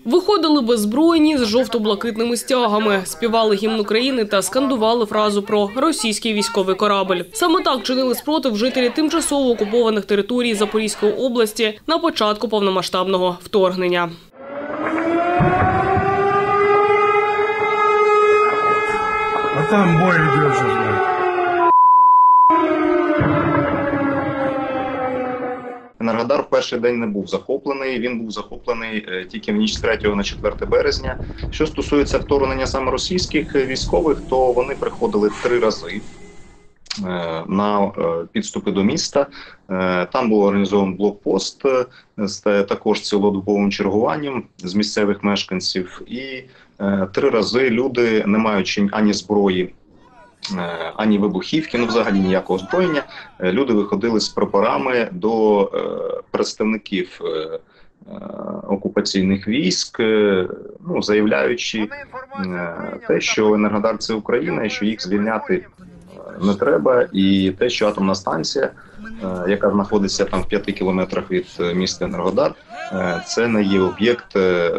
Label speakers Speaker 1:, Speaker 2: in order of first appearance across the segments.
Speaker 1: Виходили беззбройні з жовто-блакитними стягами, співали гімн України та скандували фразу про російський військовий корабль. Саме так чинили спротив жителі тимчасово окупованих територій Запорізької області на початку повномасштабного вторгнення.
Speaker 2: А там бой идет.
Speaker 3: Енергодар в перший день не був захоплений, він був захоплений тільки в ніч з 3 на 4 березня. Що стосується вторгнення саме російських військових, то вони приходили 3 рази на підступи до міста. Там був організований блокпост з також цілодобовим чергуванням з місцевих мешканців. І 3 рази люди, не маючи ані зброї, ані вибухівки, взагалі ніякого озброєння, люди виходили з прапорами до представників окупаційних військ, заявляючи те, що Енергодар – це Україна, і що їх звільняти не треба, і те, що атомна станція, яка знаходиться там в 5 кілометрах від міста Енергодар, це не є об'єкт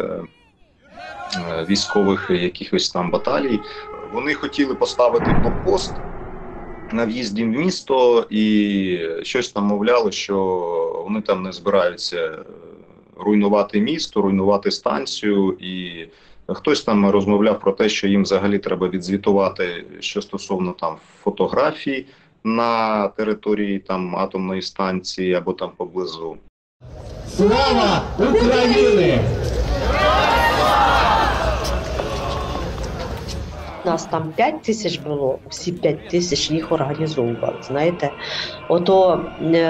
Speaker 3: військових якихось там баталій. Вони хотіли поставити блокпост на в'їзді в місто і щось там мовляли, що вони там не збираються руйнувати місто, руйнувати станцію. І хтось там розмовляв про те, що їм взагалі треба відзвітувати, що стосовно там фотографій на території там атомної станції або там поблизу.
Speaker 4: Слава Україні!
Speaker 5: Нас там 5 тисяч було, всі 5 тисяч їх організовували, знаєте. Ото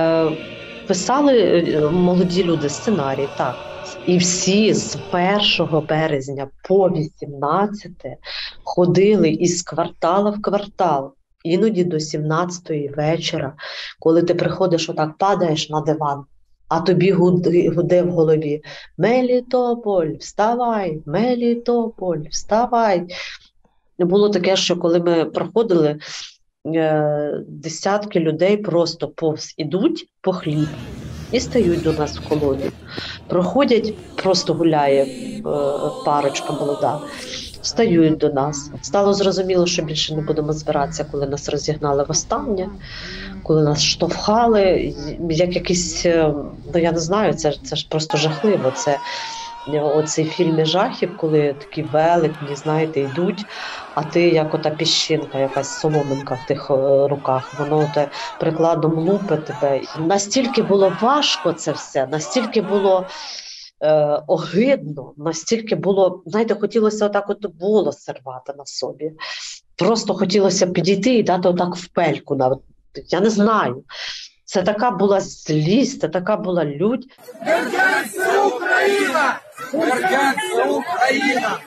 Speaker 5: писали молоді люди сценарій, так. І всі з 1 березня по 18 ходили із квартала в квартал, іноді до 17-ї вечора, коли ти приходиш отак, падаєш на диван, а тобі гуде в голові: «Мелітополь, вставай! Мелітополь, вставай!» Було таке, що коли ми проходили, десятки людей просто повз ідуть по хліб і стають до нас в колоді. Проходять, просто гуляє парочка молода, стають до нас. Стало зрозуміло, що більше не будемо збиратися, коли нас розігнали востаннє, коли нас штовхали, як якийсь, я не знаю, це ж просто жахливо. Це оцей фільм жахів, коли такі велетні, знаєте, йдуть, а ти як ота піщинка, якась соломинка в тих руках, воно те прикладом лупе тебе. Настільки було важко це все, настільки було огидно, настільки було, знаєте, хотілося отак от волосся рвати на собі. Просто хотілося підійти і дати отак в пельку. Я не знаю. Це така була злість, це така була лють.
Speaker 4: Бердянська Україна! Бердянська Україна!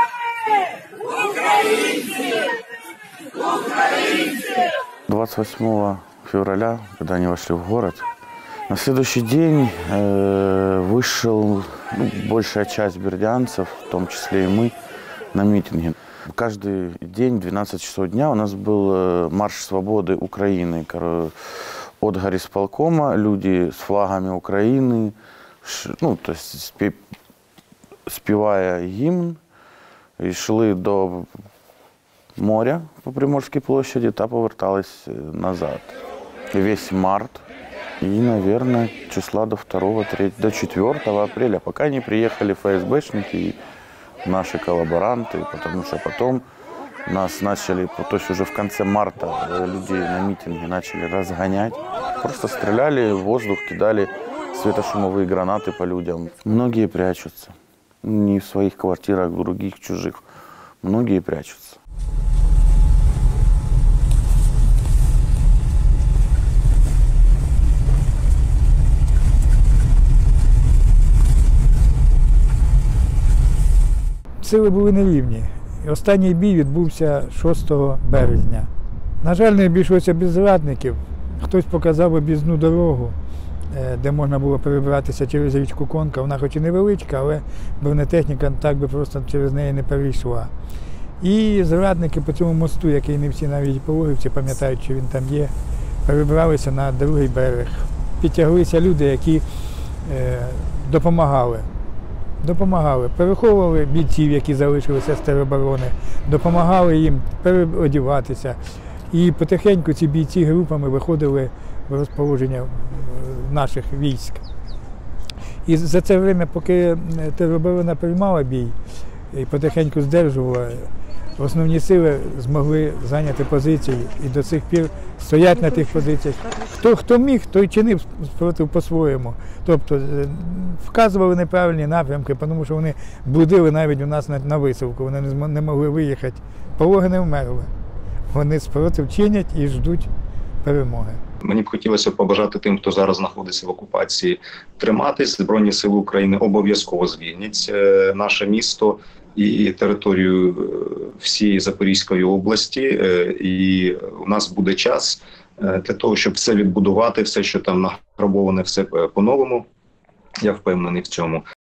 Speaker 4: Українці! Українці!
Speaker 6: 28 февраля, когда они вошли в город, на следующий день вышел большая часть бердянцев, в том числе и мы, на митинги. Каждый день, 12 часов дня, у нас был марш свободы Украины. От горисполкома люди с флагами Украины, то есть спевая гимн, и шли до моря по Приморській площади та повертались назад. Весь март и, наверное, числа до 2-3, до 4 апреля, пока не приехали ФСБшники и наши коллаборанты, потому что потом нас начали, то есть уже в конце марта людей на митинге начали разгонять. Просто стреляли в воздух, кидали светошумовые гранаты по людям. Многие прячутся. Не в своих квартирах, в других, чужих. Многие прячутся.
Speaker 7: Сили були нерівні. Останній бій відбувся 6 березня. На жаль, не обійшлося без зрадників. Хтось показав об'їзну дорогу, де можна було перебиратися через річку Конка. Вона хоч і невеличка, але бронетехніка так би просто через неї не перейшла. І зрадники по цьому мосту, який не всі навіть пологівці пам'ятають, що він там є, перебиралися на другий берег. Підтяглися люди, які допомагали допомагали, переховували бійців, які залишилися з тероборони, допомагали їм переодіватися. І потихеньку ці бійці групами виходили в розположення наших військ. І за це время, поки тероборона приймала бій і потихеньку здержувала, основні сили змогли зайняти позиції і до сих пір стоять на тих позиціях. Хто міг, той чинив спротив по-своєму. Тобто вказували неправильні напрямки, тому що вони блудили навіть у нас на висилку, вони не могли виїхати. Пологи не вмерли. Вони спротив чинять і ждуть перемоги.
Speaker 3: Мені б хотілося побажати тим, хто зараз знаходиться в окупації, триматись. Збройні сили України обов'язково звільнять наше місто і територію всієї Запорізької області. І у нас буде час для того, щоб все відбудувати, все, що там награбоване, все по-новому. Я впевнений в цьому.